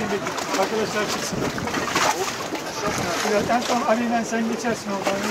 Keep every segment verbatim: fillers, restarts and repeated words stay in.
getirdik. Arkadaşlar çıksın. Biraz en son Ali'yle sen geçersin oradan.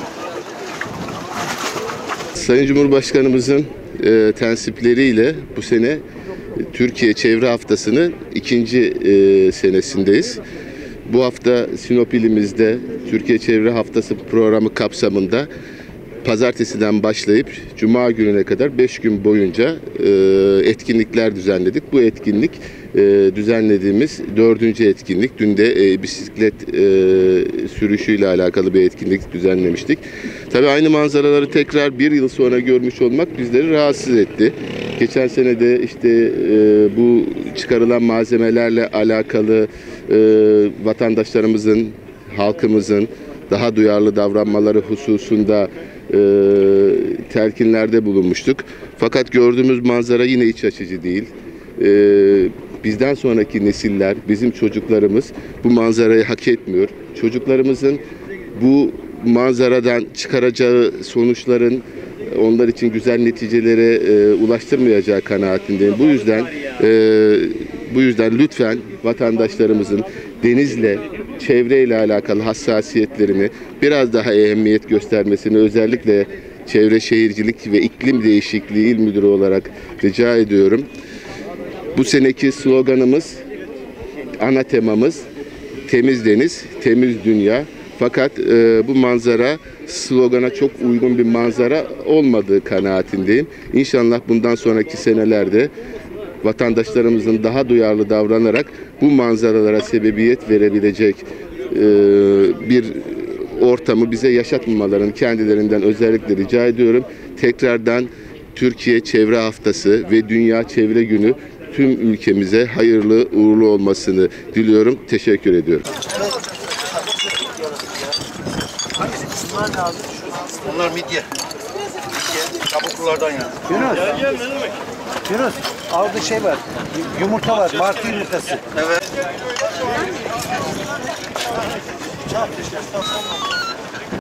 Sayın Cumhurbaşkanımızın e, tensipleriyle bu sene Türkiye Çevre Haftası'nın ikinci e, senesindeyiz. Bu hafta Sinop ilimizde Türkiye Çevre Haftası programı kapsamında pazartesiden başlayıp cuma gününe kadar beş gün boyunca e, etkinlikler düzenledik. Bu etkinlik e, düzenlediğimiz dördüncü etkinlik. Dün de e, bisiklet e, sürüşüyle alakalı bir etkinlik düzenlemiştik. Tabii aynı manzaraları tekrar bir yıl sonra görmüş olmak bizleri rahatsız etti. Geçen sene de işte e, bu çıkarılan malzemelerle alakalı e, vatandaşlarımızın, halkımızın daha duyarlı davranmaları hususunda e, telkinlerde bulunmuştuk. Fakat gördüğümüz manzara yine iç açıcı değil. E, bizden sonraki nesiller, bizim çocuklarımız bu manzarayı hak etmiyor. Çocuklarımızın bu manzaradan çıkaracağı sonuçların onlar için güzel neticelere e, ulaştırmayacağı kanaatindeyim. Bu yüzden e, bu yüzden lütfen vatandaşlarımızın denizle, çevreyle alakalı hassasiyetlerini biraz daha ehemmiyet göstermesini özellikle Çevre Şehircilik ve İklim Değişikliği İl Müdürü olarak rica ediyorum. Bu seneki sloganımız, ana temamız temiz deniz, temiz dünya. Fakat e, bu manzara slogana çok uygun bir manzara olmadığı kanaatindeyim. İnşallah bundan sonraki senelerde vatandaşlarımızın daha duyarlı davranarak bu manzaralara sebebiyet verebilecek e, bir ortamı bize yaşatmamalarını kendilerinden özellikle rica ediyorum. Tekrardan Türkiye Çevre Haftası ve Dünya Çevre Günü tüm ülkemize hayırlı uğurlu olmasını diliyorum. Teşekkür ediyorum. Bunlar midye. Midye. Kabuklulardan yani. Yunus. Gel gel ne demek? Yunus. Orada şey var. Yumurta var. Martı yumurtası. Evet.